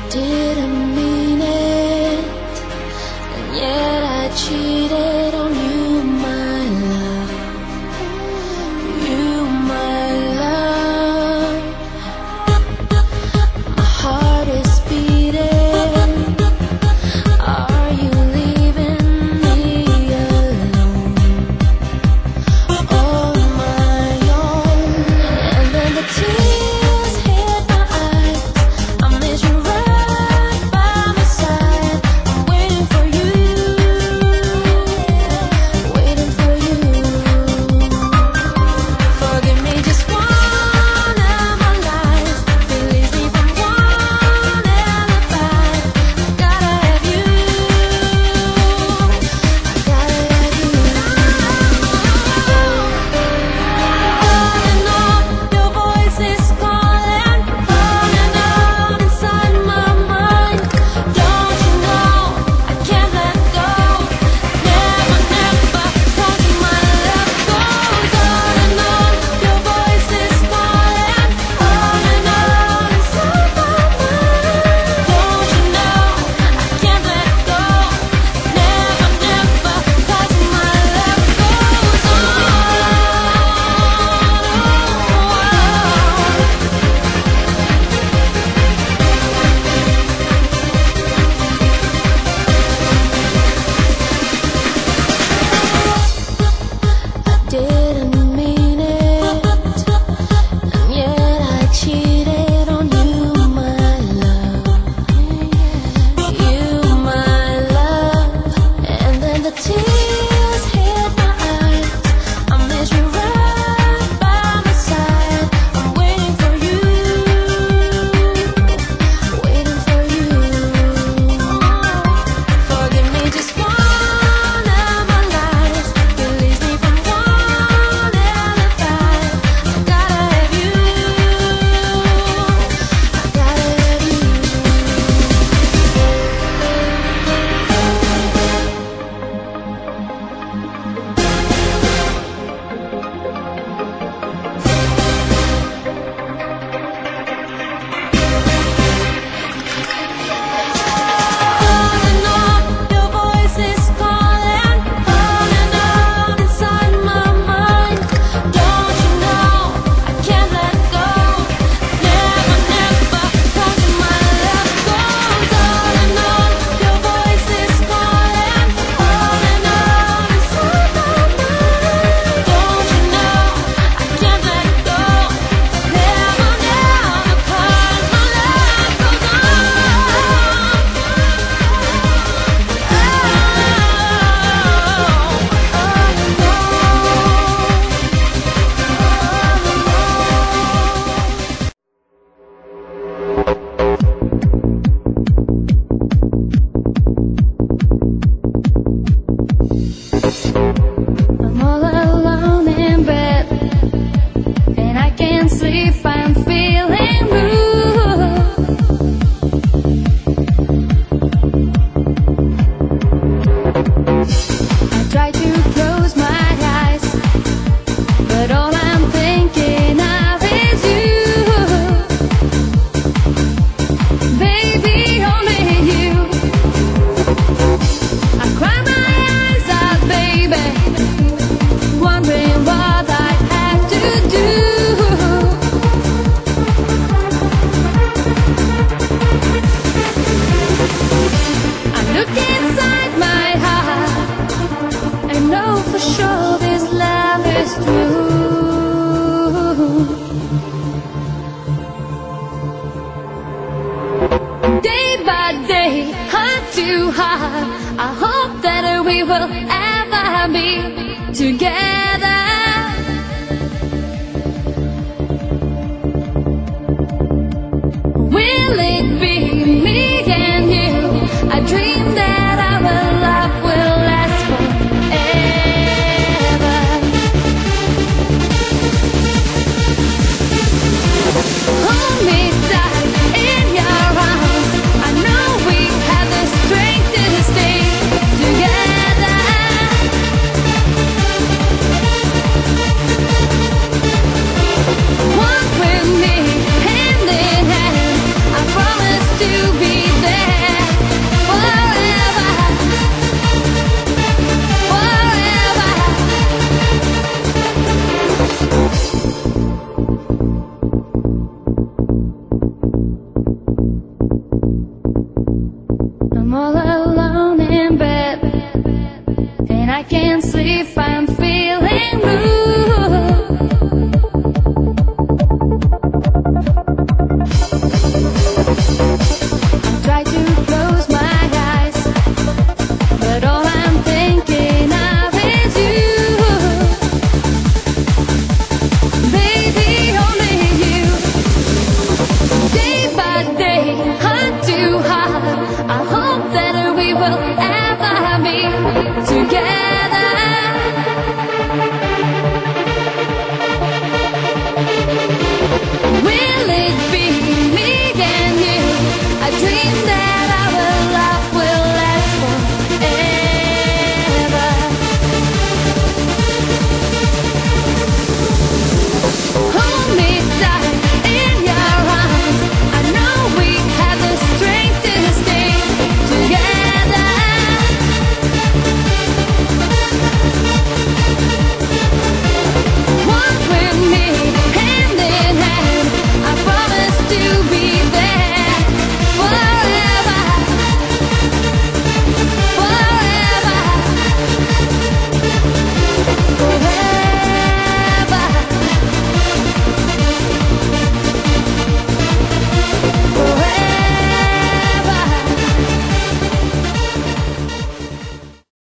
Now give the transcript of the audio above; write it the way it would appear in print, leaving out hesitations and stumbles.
didn't mean it, and yet I cheated on you, my love. You, my love. My heart is beating. Are you leaving me alone? Oh my own. And then the tears hit my eyes. I miss you right by my side. I'm waiting for you, waiting for you. Forgive me just one of my lies. Release me from one alibi. I gotta have you, I gotta have you. On and on, your voice is calling. On and on inside my mind. Don't you know I can't let go? Never, never, 'cause my love goes on and on. Your voice is calling. On and on inside my mind. Don't you know I can't let go? Never, never, 'cause my love goes I didn't mean it, and yet I cheated on you, my love. You, my love. And then the tears hit my eyes. I miss you right by my side. I'm waiting for you, waiting for you. Forgive me just one of my lies. Release me from one alibi. I gotta have you, I gotta have you. On and on, your voice is calling. On and on inside my mind. Don't you know I can't let go? Never, never, 'cause my love goes on and on. Your voice is calling. On and on inside my mind. Don't you know I can't let go? Never, never, 'cause my love goes on. I'm all alone in bed, and I can't sleep. I'm feeling blue. I try to close my eyes, but all I'm thinking of is you. Baby, only you. I cry my eyes out, baby, wondering what I have to do. I look inside my heart. I know for sure this love is true. Day by day, heart to heart, I hope that we will ever be together. Will it be me and you? I dream that our love will last forever. Hold me tight in your arms. I know we have the strength to stay together. Walk with me hand in hand. I promise to be world.